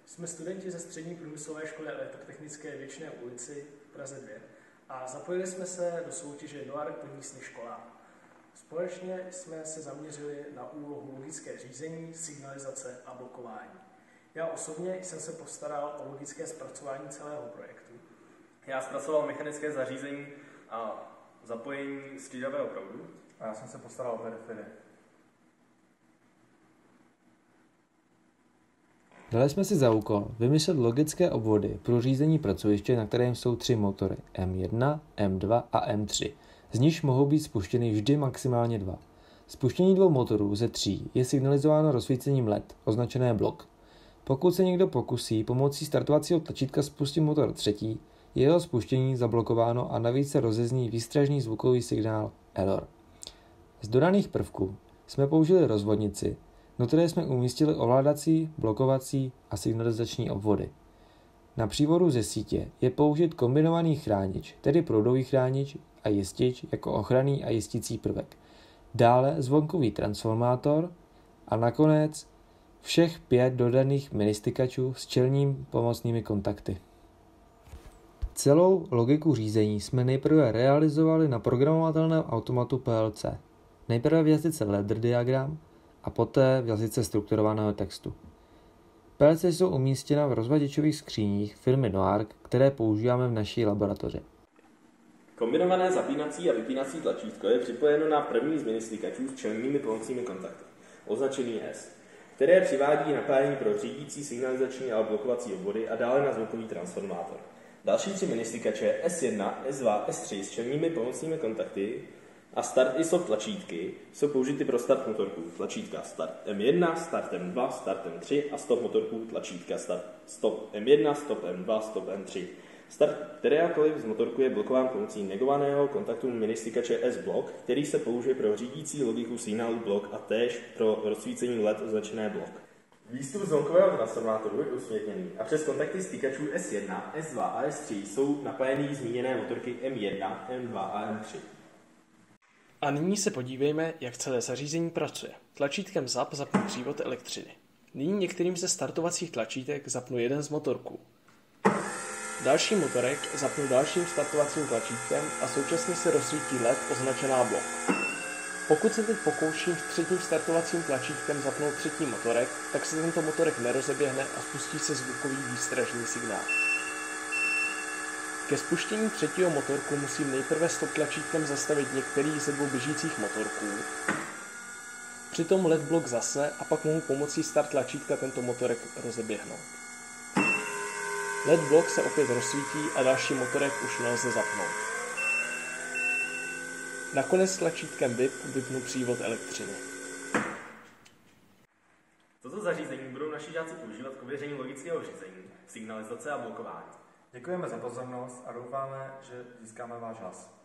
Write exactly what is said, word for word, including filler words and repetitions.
Jsme studenti ze střední průmyslové školy elektrotechnické Věčné ulici v Praze dvě a zapojili jsme se do soutěže Noark po místních školách. Společně jsme se zaměřili na úlohu logické řízení, signalizace a blokování. Já osobně jsem se postaral o logické zpracování celého projektu. Já zpracoval mechanické zařízení a zapojení střídavého proudu. A já jsem se postaral o periféry. Dali jsme si za úkol vymyslet logické obvody pro řízení pracoviště, na kterém jsou tři motory M jedna, M dva a M tři, z nichž mohou být spuštěny vždy maximálně dva. Spuštění dvou motorů ze tří je signalizováno rozsvícením L E D, označené blok. Pokud se někdo pokusí pomocí startovacího tlačítka spustit motor třetí, je jeho spuštění zablokováno a navíc se rozezní výstražný zvukový signál error. Z dodaných prvků jsme použili rozvodnici, do které jsme umístili ovládací, blokovací a signalizační obvody. Na přívodu ze sítě je použit kombinovaný chránič, tedy proudový chránič a jistič jako ochranný a jistící prvek. Dále zvonkový transformátor a nakonec všech pět dodaných ministykačů s čelním pomocnými kontakty. Celou logiku řízení jsme nejprve realizovali na programovatelném automatu P L C. Nejprve v jazyce ladder diagram a poté v jazyce strukturovaného textu. P L C jsou umístěna v rozvaděčových skříních firmy Noark, které používáme v naší laboratoři. Kombinované zapínací a vypínací tlačítko je připojeno na první z ministykačů s čelními pomocnými kontakty, označený S, které přivádí napájení pro řídící, signalizační a blokovací obvody a dále na zvukový transformátor. Další tři ministykače S jedna, S dva, S tři s čelními pomocnými kontakty a start I stop tlačítky jsou použity pro start motorků tlačítka start M jedna, start M dva, start M tři a stop motorků tlačítka start stop M jedna, stop M dva, stop M tři. Start kterékoliv z motorku je blokován pomocí negovaného kontaktu ministykače S-block, který se použije pro řídící logiku signálu block a též pro rozsvícení L E D označené block. Výstup zvonkového transformátoru je usměrněný a přes kontakty stykačů S jedna, S dva a S tři jsou napájený zmíněné motorky M jedna, M dva a M tři. A nyní se podívejme, jak celé zařízení pracuje. Tlačítkem zap zapnu přívod elektřiny. Nyní některým ze startovacích tlačítek zapnu jeden z motorků. Další motorek zapnu dalším startovacím tlačítkem a současně se rozsvítí L E D označená blok. Pokud se teď pokouším s třetím startovacím tlačítkem zapnout třetí motorek, tak se tento motorek nerozeběhne a spustí se zvukový výstražný signál. Ke spuštění třetího motorku musím nejprve stop tlačítkem zastavit některý ze dvou běžících motorků. Přitom L E D blok zasne a pak mohu pomocí start tlačítka tento motorek rozeběhnout. L E D blok se opět rozsvítí a další motorek už nelze zapnout. Nakonec tlačítkem V I P vypnu přívod elektřiny. Toto zařízení budou naši žáci používat k ověření logického řízení, signalizace a blokování. Děkujeme za pozornost a doufáme, že získáme váš hlas.